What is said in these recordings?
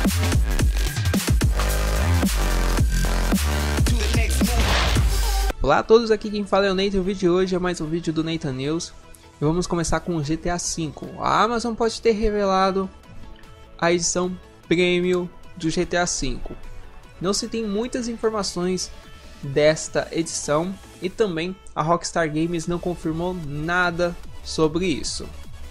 Olá a todos, aqui quem fala é o Nathan. O vídeo de hoje é mais um vídeo do Nathan News. E vamos começar com o GTA V. A Amazon pode ter revelado a edição Premium do GTA V. Não se tem muitas informações desta edição e também a Rockstar Games não confirmou nada sobre isso.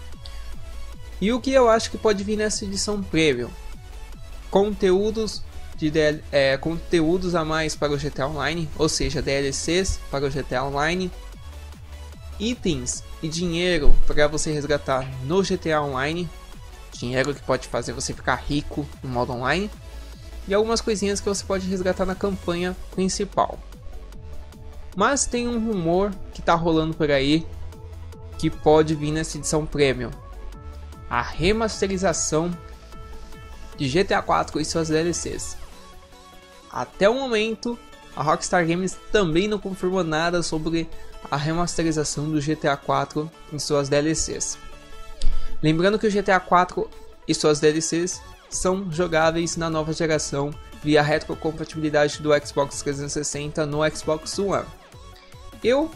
E o que eu acho que pode vir nessa edição Premium? Conteúdos conteúdos a mais para o GTA Online, ou seja, DLCs para o GTA Online, itens e dinheiro para você resgatar no GTA Online, dinheiro que pode fazer você ficar rico no modo online, e algumas coisinhas que você pode resgatar na campanha principal. Mas tem um rumor que está rolando por aí que pode vir nessa edição Premium: a remasterização de GTA 4 e suas DLCs. Até o momento, a Rockstar Games também não confirmou nada sobre a remasterização do GTA 4 e suas DLCs. Lembrando que o GTA 4 e suas DLCs são jogáveis na nova geração via retrocompatibilidade do Xbox 360 no Xbox One. Eu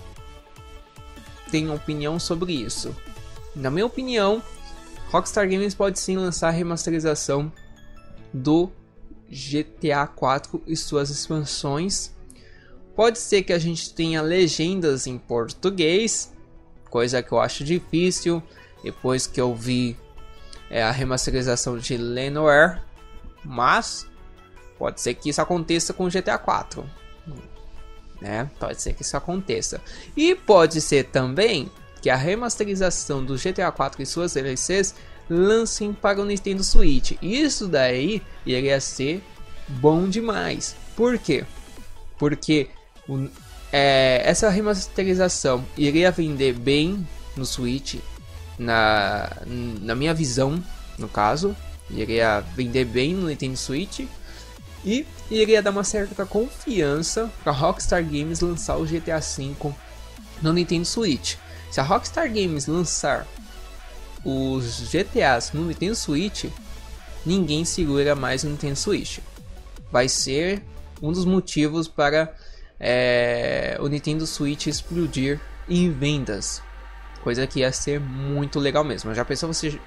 tenho opinião sobre isso. Na minha opinião, Rockstar Games pode sim lançar a remasterização do GTA 4 e suas expansões. Pode ser que a gente tenha legendas em português, coisa que eu acho difícil depois que eu vi a remasterização de Lenoir, mas pode ser que isso aconteça com o GTA 4, né? Pode ser que isso aconteça. E pode ser também que a remasterização do GTA 4 e suas DLCs lancem para o Nintendo Switch. Isso daí iria ser bom demais. Por quê? Porque essa remasterização iria vender bem no Switch, na minha visão, no caso, iria vender bem no Nintendo Switch e iria dar uma certa confiança para a Rockstar Games lançar o GTA V no Nintendo Switch. Se a Rockstar Games lançar os GTAs no Nintendo Switch, ninguém segura mais o Nintendo Switch. Vai ser um dos motivos para o Nintendo Switch explodir em vendas, coisa que ia ser muito legal mesmo. Já pensou você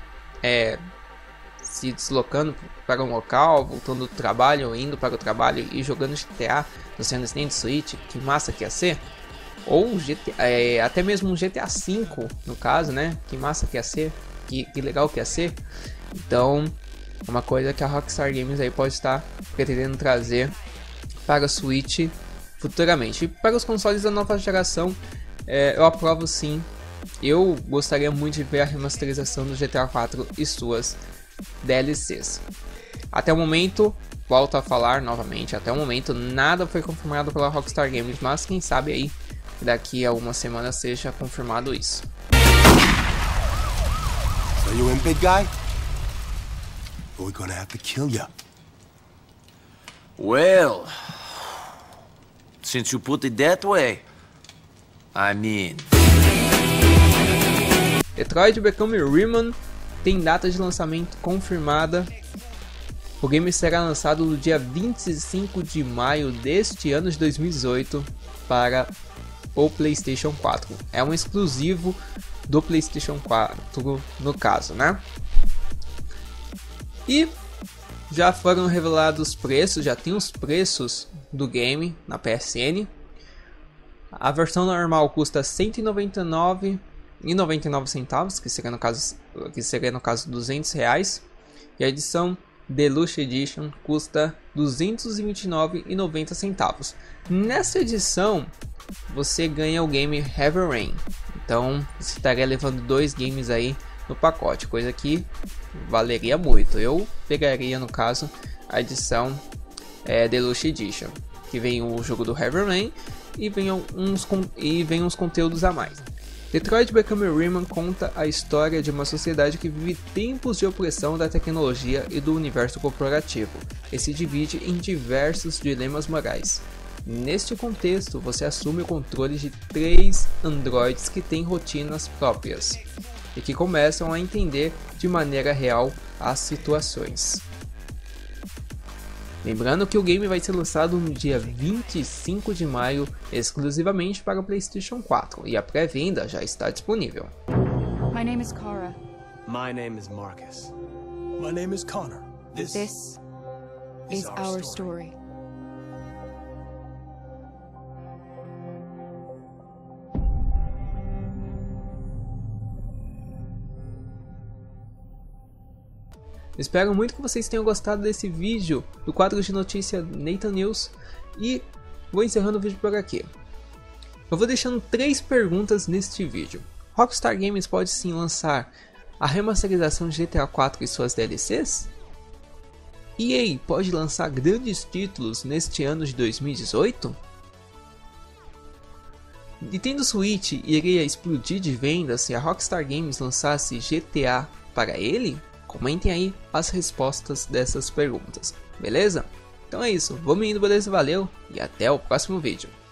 se deslocando para um local, voltando do trabalho, indo para o trabalho e jogando GTA no seu Nintendo Switch? Que massa que ia ser! Ou até mesmo um GTA V, no caso, né? Que massa que ia ser, que legal que ia ser. Então, é uma coisa que a Rockstar Games aí pode estar pretendendo trazer para o Switch futuramente. E para os consoles da nova geração, eu aprovo sim. Eu gostaria muito de ver a remasterização do GTA 4 e suas DLCs. Até o momento, volto a falar novamente, até o momento nada foi confirmado pela Rockstar Games, mas quem sabe aí daqui a uma semana seja confirmado isso. So you in, big guy? We're gonna have to kill you. Well, since you put it that way, I mean. Detroit Become Human tem data de lançamento confirmada. O game será lançado no dia 25 de maio deste ano de 2018 para o PlayStation 4. É um exclusivo do PlayStation 4 no caso, né? E já foram revelados os preços, já tem os preços do game na PSN. A versão normal custa R$ 199,99, que seria no caso R$200, e a edição Deluxe Edition custa R$ 229,90. Nessa edição você ganha o game Heavy Rain, então você estaria levando 2 games aí no pacote, coisa que valeria muito. Eu pegaria no caso a edição Deluxe Edition, que vem o jogo do Heavy Rain e vem uns conteúdos a mais. Detroit Become Human conta a história de uma sociedade que vive tempos de opressão da tecnologia e do universo corporativo e se divide em diversos dilemas morais. Neste contexto, você assume o controle de 3 androides que têm rotinas próprias e que começam a entender de maneira real as situações. Lembrando que o game vai ser lançado no dia 25 de maio, exclusivamente para o PlayStation 4, e a pré-venda já está disponível. My name is Kara. My name is Marcus. My name is Connor. This is our story. Espero muito que vocês tenham gostado desse vídeo do quadro de notícia Nathan News e vou encerrando o vídeo por aqui. Eu vou deixando 3 perguntas neste vídeo. Rockstar Games pode sim lançar a remasterização de GTA 4 e suas DLCs? EA pode lançar grandes títulos neste ano de 2018? Nintendo Switch iria explodir de vendas se a Rockstar Games lançasse GTA para ele? Comentem aí as respostas dessas perguntas, beleza? Então é isso, vamos indo, beleza? Valeu e até o próximo vídeo.